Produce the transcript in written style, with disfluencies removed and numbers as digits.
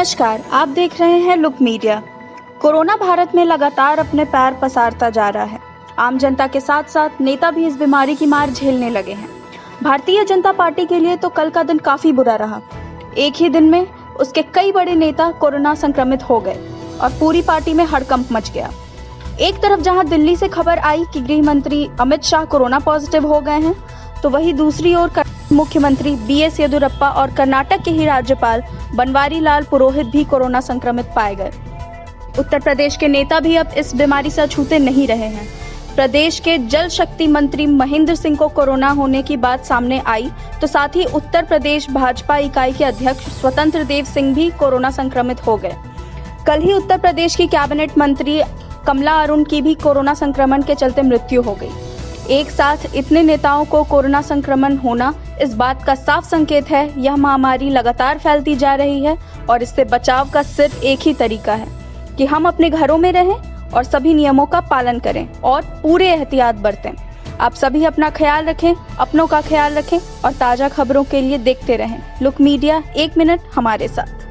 नमस्कार, आप देख रहे हैं लुक मीडिया। कोरोना भारत में लगातार अपने पैर पसारता जा रहा है। आम जनता के साथ साथ नेता भी इस बीमारी की मार झेलने लगे हैं। भारतीय जनता पार्टी के लिए तो कल का दिन काफी बुरा रहा। एक ही दिन में उसके कई बड़े नेता कोरोना संक्रमित हो गए और पूरी पार्टी में हड़कंप मच गया। एक तरफ जहां दिल्ली से खबर आई कि गृह मंत्री अमित शाह कोरोना पॉजिटिव हो गए हैं, तो वहीं दूसरी ओर मुख्यमंत्री BS येदियुरप्पा और कर्नाटक के ही राज्यपाल बनवारी लाल पुरोहित भी कोरोना संक्रमित पाए गए। उत्तर प्रदेश के नेता भी अब इस बीमारी से अछूते नहीं रहे हैं। प्रदेश के जल शक्ति मंत्री महेंद्र सिंह को कोरोना होने की बात सामने आई, तो साथ ही उत्तर प्रदेश भाजपा इकाई के अध्यक्ष स्वतंत्र देव सिंह भी कोरोना संक्रमित हो गए। कल ही उत्तर प्रदेश की कैबिनेट मंत्री कमला अरुण की भी कोरोना संक्रमण के चलते मृत्यु हो गई। एक साथ इतने नेताओं को कोरोना संक्रमण होना इस बात का साफ संकेत है यह महामारी लगातार फैलती जा रही है और इससे बचाव का सिर्फ एक ही तरीका है कि हम अपने घरों में रहें और सभी नियमों का पालन करें और पूरे एहतियात बरतें। आप सभी अपना ख्याल रखें, अपनों का ख्याल रखें और ताज़ा खबरों के लिए देखते रहें लुक मीडिया। 1 मिनट हमारे साथ।